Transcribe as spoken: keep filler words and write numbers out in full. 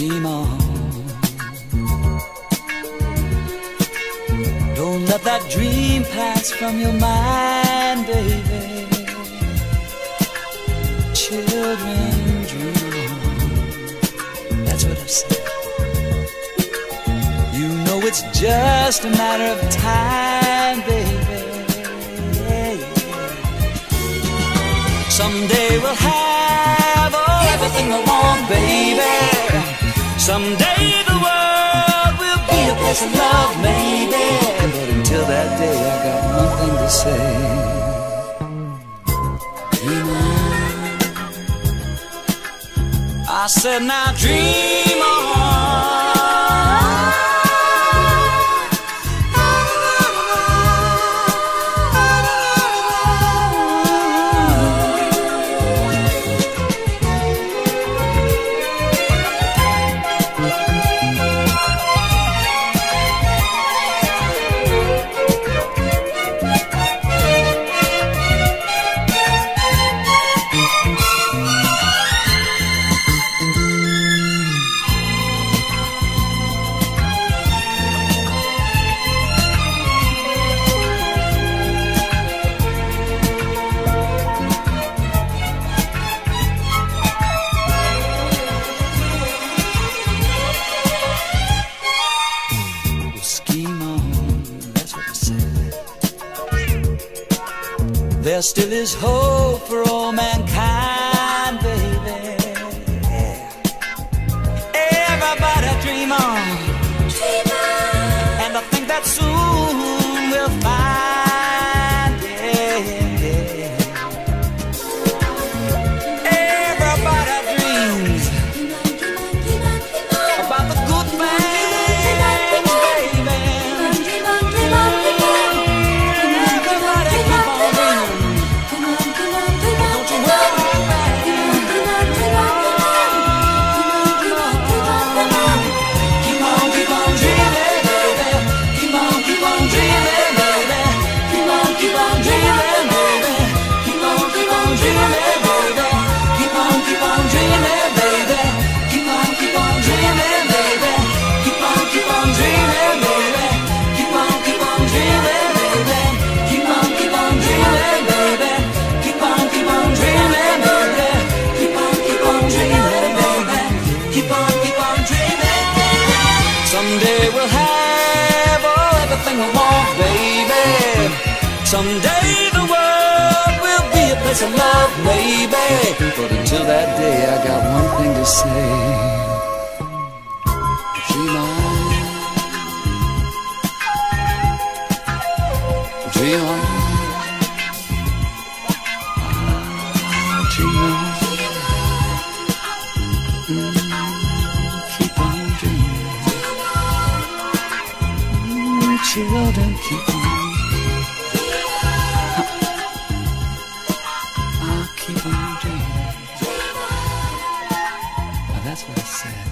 dream on. Don't let that dream pass from your mind, baby. Children, dream on. That's what I said. You know it's just a matter of time, baby. Someday we'll have oh, everything I want, baby. Someday the world will be a place of love, maybe. But until that day, I got one thing to say. Dream on. I said, now dream on. There still is hope for all mankind, baby. Everybody dream on, dream on. And I think that soon we'll find, yeah, yeah. Everybody dreams about the good things, baby. Everybody keep on dreaming. Someday we'll have oh, everything I want, baby. Someday the world will be a place of love, baby. But until that day, I got one thing to say. Dream on. Dream on. Dream on. Mm, keep on dreaming. Children, keep on. I'll keep on dreaming. That's what I said.